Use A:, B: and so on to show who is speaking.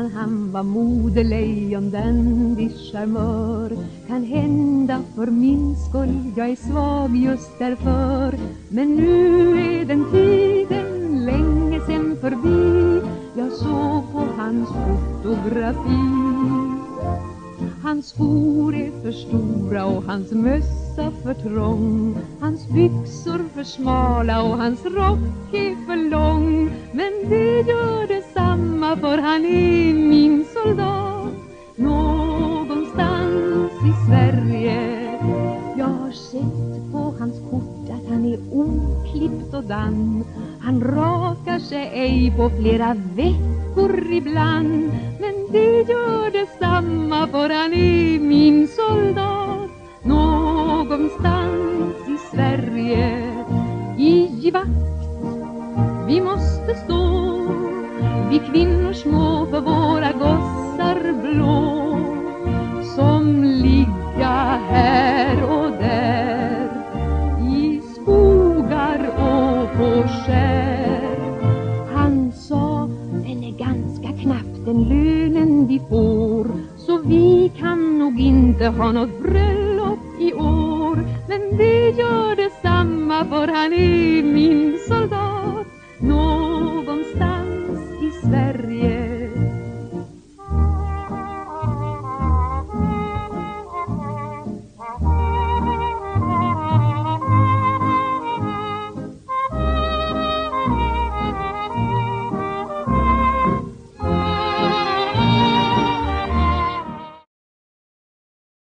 A: han var modelejon, dandig charmör. Kan hända för min skull, jag är svag just därför. Men nu är den tiden länge sen förbi. Jag såg på hans fotografi. Hans skor är för stora och hans mössa för trång. Hans byxor för smala och hans rock är för lång. Men det gör detsamma, för han är min soldat. Någonstans i Sverige. Jag har sett på hans kort att han är oklippt och damm. Han rakar sig ej på flera veckor ibland. Men det gör detsamma, för han är min soldat. Någonstans i Sverige. I vakt vi måste stå, vi kvinnor små för våra gossar blå, som ligga här och där i skogar och på skär. Han sa, den är ganska knapp den lönen vi får, så vi kan nog inte ha något bröllop i år. Men det gör detsamma, för han är min